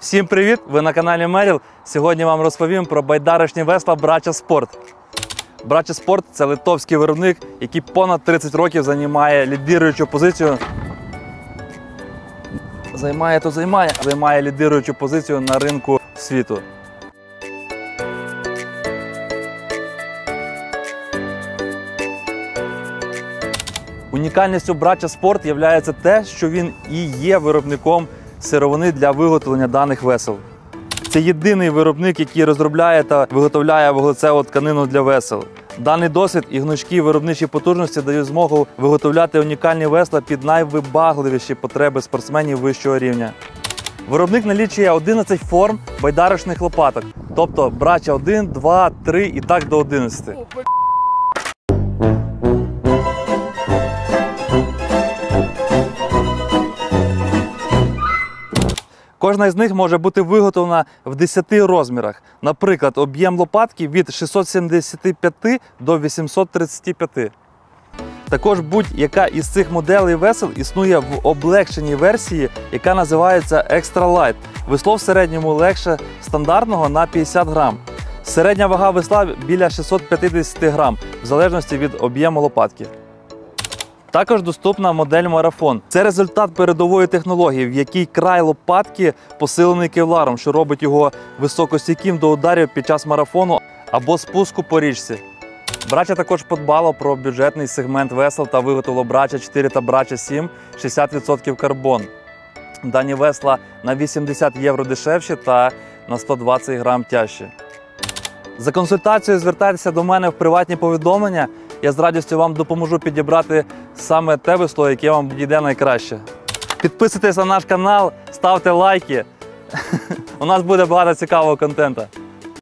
Всім привіт! Ви на каналі Меріл. Сьогодні вам розповім про байдарочні весла Брача Спорт. Брача Спорт – це литовський виробник, який понад 30 років займає лідируючу позицію. Займає лідируючу позицію на ринку світу. Унікальністю Брача Спорт є те, що він і є виробником сировини для виготовлення даних весел. Це єдиний виробник, який розробляє та виготовляє вуглецеву тканину для весел. Даний досвід і гнучкі виробничі потужності дають змогу виготовляти унікальні весла під найвибагливіші потреби спортсменів вищого рівня. Виробник налічує 11 форм байдарочних лопаток, тобто брача 1, 2, 3 і так до 11. Кожна з них може бути виготовлена в 10 розмірах. Наприклад, об'єм лопатки від 675 до 835. Також будь-яка із цих моделей весел існує в облегшеній версії, яка називається Extra Light. Весло в середньому легше стандартного на 50 грам. Середня вага весла біля 650 грам, в залежності від об'єму лопатки. Також доступна модель марафон. Це результат передової технології, в якій край лопатки посилений кевларом, що робить його високостійким до ударів під час марафону або спуску по річці. Брача також подбало про бюджетний сегмент весел та виготовило Брача 4 та Брача 7 60% карбон. Дані весла на 80 євро дешевші та на 120 грам тяжчі. За консультацією звертайтеся до мене в приватні повідомлення. Я з радістю вам допоможу підібрати саме те весло, яке вам підійде найкраще. Підписуйтесь на наш канал, ставте лайки. У нас буде багато цікавого контенту.